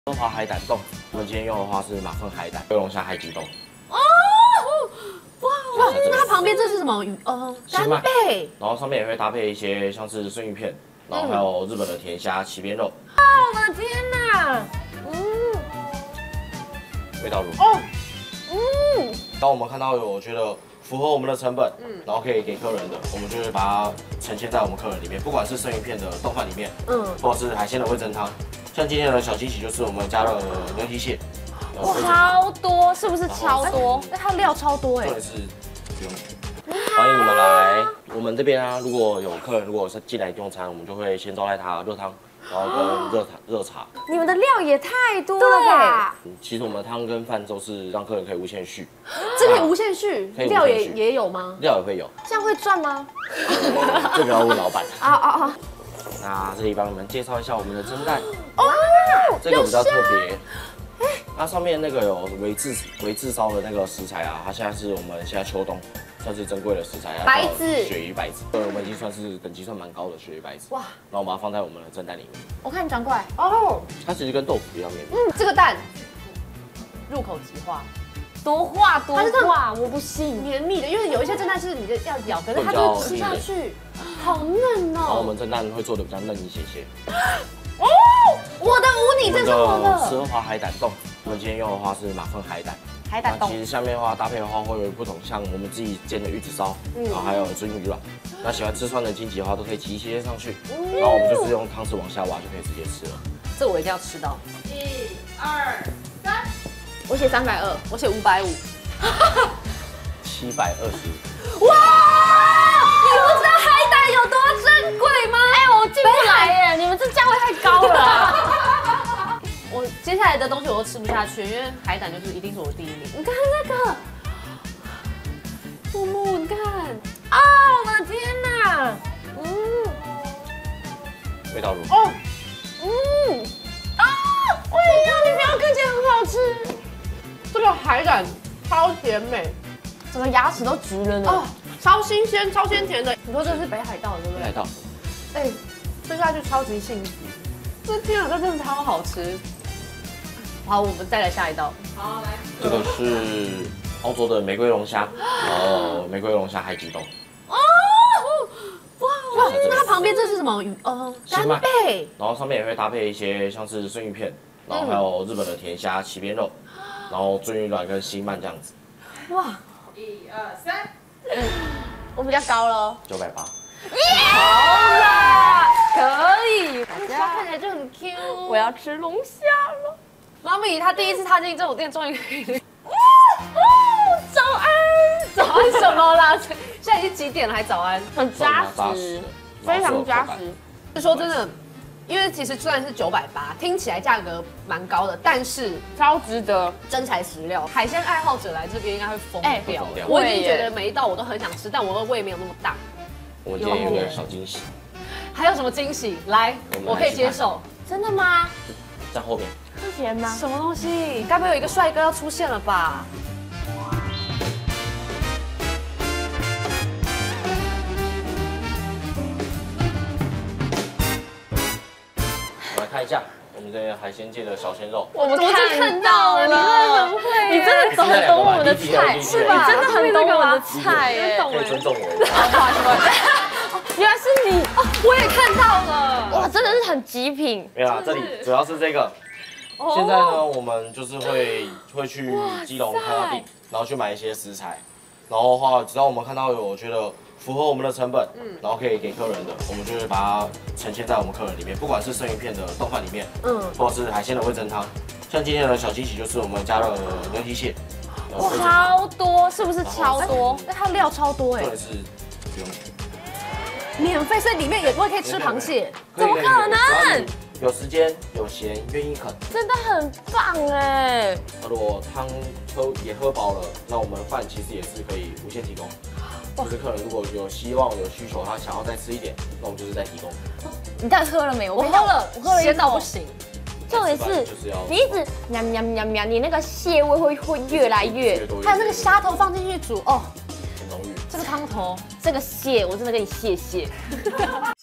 中华海胆冻，我们今天用的话是马粪海胆、飞龙虾海菊冻。 哦，哇！那它旁边这是什么鱼？干贝。 然后上面也会搭配一些像是生鱼片，然后还有日本的甜虾鳍边肉。 哦，我的天哪！ 味道如何？当我们看到我觉得符合我们的成本，然后可以给客人的，我们就会把它呈现在我们客人里面，不管是生鱼片的冻饭里面，或者是海鲜的味噌汤。像今天的小惊喜就是我们加了牛蹄蟹， 超多，是不是超多？那它料超多哎。 重点是不用钱。欢迎你们来我们这边啊！如果有客人是进来用餐，我们就会先招待他热汤，然后跟热茶。 你们的料也太多了吧？ 其实我们的汤跟饭都是让客人可以无限续。 这可以无限续，料也有吗？ 料也会有。 这样会赚吗？ 这个要问老板。 啊！ 那这里帮你们介绍一下我们的蒸蛋。这个比较特别。它上面那个有微炙烧的那个食材啊，它现在是我们现在秋冬算是珍贵的食材， 白子， 鳕鱼白子，我们已经算是等级算蛮高的鳕鱼白子。哇！然后我们把它放在我们的蒸蛋里面。 我看你转过来哦， 它其实跟豆腐一样绵密。 这个蛋入口即化。多化，我不信，绵密的，因为有一些蒸蛋是你要咬，可是它就吃下去，好嫩哦。 然后我们蒸蛋会做的比较嫩一些。 哦，我的无你，这是我的奢华海胆冻。我们今天用的话是马粪海胆。海胆冻。其实下面的话搭配的话会有不同，像我们自己煎的玉子烧，然后还有鳟鱼卵。那喜欢吃酸的亲戚的话，都可以挤一些上去。然后我们就是用汤匙往下挖就可以直接吃了。 这我一定要吃到。1、2、3。我写320，我写550。 720。 哇！你不知道海胆有多珍贵吗？哎，我进不来耶！你们这价位太高了。我接下来的东西我都吃不下去，因为海胆就是一定是我第一名。你看那个，木木，你看，啊，我的天哪！ 味道如何？ 我也要，你不要看起来很好吃。这个海胆超甜美，整个牙齿都直了呢。哦，超新鲜，超鲜甜的。你说这是北海道的，对不对？ 北海道。 哎，吃下去超级幸福。天啊，这真的超好吃。好，我们再来下一道。好，来。 这个是澳洲的玫瑰龙虾，然后玫瑰龙虾海菊冻。 哦，哇！那它旁边这是什么鱼？干贝。然后上面也会搭配一些像是生鱼片，然后还有日本的甜虾鳍边肉。然后鳟鱼卵跟星鳗这样子。哇 ！1、2、3。我比较高了。 980。 好啦，可以。龙虾看起来就很 Q。我要吃龙虾了。妈咪，她第一次踏进这种店，终于可以。早安！早安什么啦？现在已经几点了还早安？很扎实，非常扎实。是说真的。因为其实虽然是980，听起来价格蛮高的，但是超值得，真材实料。海鲜爱好者来这边应该会疯掉。我已经觉得每一道我都很想吃，但我的胃没有那么大。 我今天有个小惊喜。 还有什么惊喜？来，我可以接受。真的吗？ 在后面。 是甜吗？什么东西？该不会有一个帅哥要出现了吧？ 看一下我们这海鲜界的小鲜肉， 我看到了，你真的很懂我们的菜，是吧？你真的很懂我们的菜耶， 可以尊重我。 不好意思，原来是你哦，我也看到了，哇，真的是很极品。 没有啦，这里主要是这个。现在呢，我们就是会去基隆开发地，然后去买一些食材，然后的话，只要我们看到我觉得符合我们的成本，然后可以给客人的，我们就会把它呈现在我们客人里面，不管是生鱼片的冻饭里面，或者是海鲜的味噌汤。像今天的小惊喜就是我们加了牛蹄蟹， 超多，是不是超多？那它料超多哎。 重点是不用钱， 免费，所以里面也不会可以吃螃蟹，怎么可能？ 有时间有闲愿意啃， 真的很棒哎。 那如果汤也喝饱了，那我们饭其实也是可以无限提供。就是客人如果有希望有需求，他想要再吃一点，那我们就是再提供。 你到底喝了没有？我喝了，咸到不行。重点是，你一直喵喵喵喵，你那个蟹味会越来越，还有那个虾头放进去煮哦， 很浓郁。 这个汤头，这个蟹，我真的跟你谢谢。